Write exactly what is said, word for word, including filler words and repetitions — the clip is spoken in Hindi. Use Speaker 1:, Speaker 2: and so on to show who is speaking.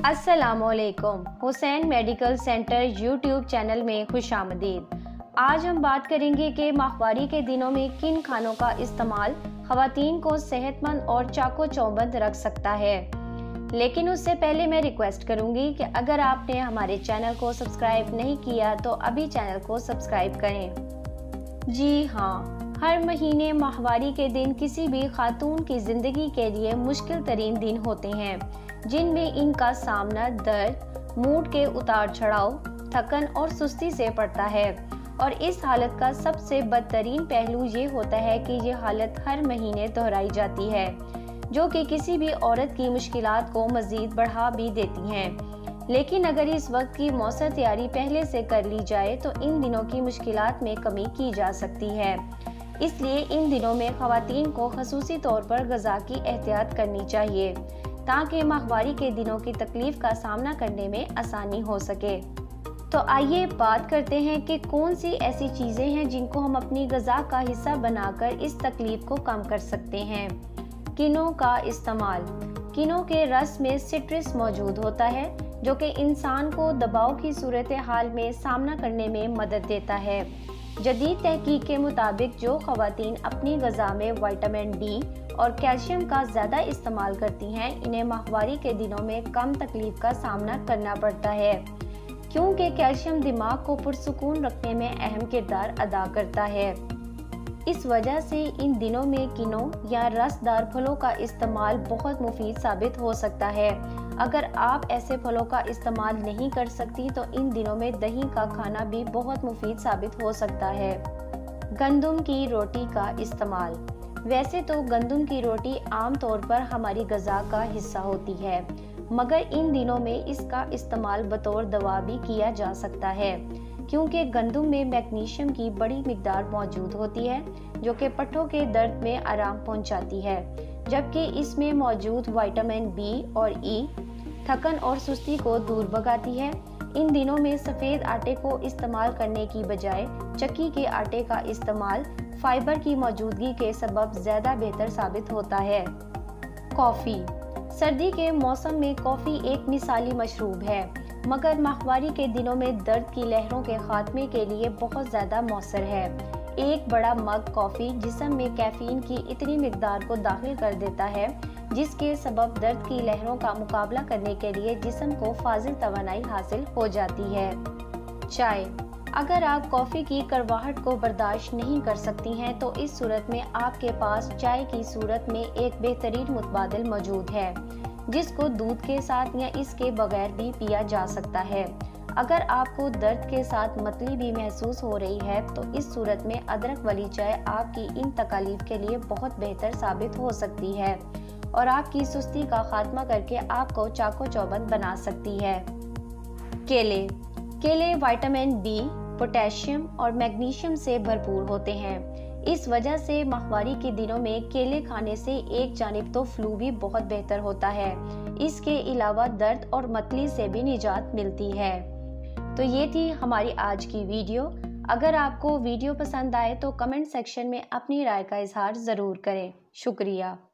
Speaker 1: अस्सलामुअलैकुम। Hussain medical centre YouTube channel में खुशामदीद। आज हम बात करेंगे कि माहवारी के दिनों में किन खानों का इस्तेमाल ख़वातीन को सेहतमंद और चाको चौबंद रख सकता है। लेकिन उससे पहले मैं रिक्वेस्ट करूंगी कि अगर आपने हमारे चैनल को सब्सक्राइब नहीं किया तो अभी चैनल को सब्सक्राइब करें। जी हाँ, हर महीने माहवारी के दिन किसी भी खातून की ज़िंदगी के लिए मुश्किल तरीन दिन होते हैं, जिनमें इनका सामना दर्द, मूड के उतार चढ़ाव, थकन और सुस्ती से पड़ता है। और इस हालत का सबसे बदतरीन पहलू ये होता है कि ये हालत हर महीने दोहराई जाती है, जो कि किसी भी औरत की मुश्किलात को मज़ीद बढ़ा भी देती हैं। लेकिन अगर इस वक्त की मौसर तैयारी पहले से कर ली जाए तो इन दिनों की मुश्किलात में कमी की जा सकती है। इसलिए इन दिनों में ख़वातीन को ख़ुसूसी तौर पर ग़िज़ा की एहतियात करनी चाहिए ताकि माहवारी के दिनों की तकलीफ का सामना करने में आसानी हो सके। तो आइए बात करते हैं कि कौन सी ऐसी चीज़ें हैं जिनको हम अपनी ग़िज़ा का हिस्सा बनाकर इस तकलीफ को कम कर सकते हैं। किनों का इस्तेमाल। किनों के रस में सिट्रस मौजूद होता है, जो कि इंसान को दबाव की सूरत हाल में सामना करने में मदद देता है। जदीद तहकीक के मुताबिक जो ख़वातीन अपनी ग़िज़ा में विटामिन डी और कैल्शियम का ज़्यादा इस्तेमाल करती हैं, इन्हें माहवारी के दिनों में कम तकलीफ का सामना करना पड़ता है, क्योंकि कैल्शियम दिमाग को पुरसुकून रखने में अहम किरदार अदा करता है। इस वजह से इन दिनों में किनों या रसदार फलों का इस्तेमाल बहुत मुफीद साबित हो सकता है। अगर आप ऐसे फलों का इस्तेमाल नहीं कर सकती तो इन दिनों में दही का खाना भी बहुत मुफीद साबित हो सकता है। गंदम की रोटी का इस्तेमाल। वैसे तो गंदम की रोटी आम तौर पर हमारी ग़िज़ा का हिस्सा होती है, मगर इन दिनों में इसका इस्तेमाल बतौर दवा भी किया जा सकता है, क्योंकि गंदम में मैग्नीशियम की बड़ी मिकदार मौजूद होती है, जो कि पट्ठों के दर्द में आराम पहुंचाती है, जबकि इसमें मौजूद विटामिन बी और ई थकन और सुस्ती को दूर भगाती है। इन दिनों में सफ़ेद आटे को इस्तेमाल करने की बजाय चक्की के आटे का इस्तेमाल फाइबर की मौजूदगी के सबब ज़्यादा बेहतर साबित होता है। कॉफ़ी। सर्दी के मौसम में कॉफ़ी एक मिसाली मशरूब है, मगर माहवारी के दिनों में दर्द की लहरों के खात्मे के लिए बहुत ज़्यादा मौसर है। एक बड़ा मग कॉफ़ी जिस्म में कैफीन की इतनी मिकदार को दाखिल कर देता है, जिसके सबब दर्द की लहरों का मुकाबला करने के लिए जिस्म को फाजिल तवानाई हासिल हो जाती है। चाय। अगर आप कॉफ़ी की कड़वाहट को बर्दाश्त नहीं कर सकती हैं तो इस सूरत में आपके पास चाय की सूरत में एक बेहतरीन मुतबादिल मौजूद है, जिसको दूध के साथ या इसके बगैर भी पिया जा सकता है। अगर आपको दर्द के साथ मतली भी महसूस हो रही है तो इस सूरत में अदरक वाली चाय आपकी इन तकालीफ के लिए बहुत बेहतर साबित हो सकती है और आपकी सुस्ती का खात्मा करके आपको चाको चौबंद बना सकती है। केले। केले विटामिन बी, पोटेशियम और मैग्नीशियम से भरपूर होते हैं। इस वजह से माहवारी के दिनों में केले खाने से एक जानिब तो फ्लू भी बहुत बेहतर होता है, इसके अलावा दर्द और मतली से भी निजात मिलती है। तो ये थी हमारी आज की वीडियो। अगर आपको वीडियो पसंद आए तो कमेंट सेक्शन में अपनी राय का इजहार ज़रूर करें। शुक्रिया।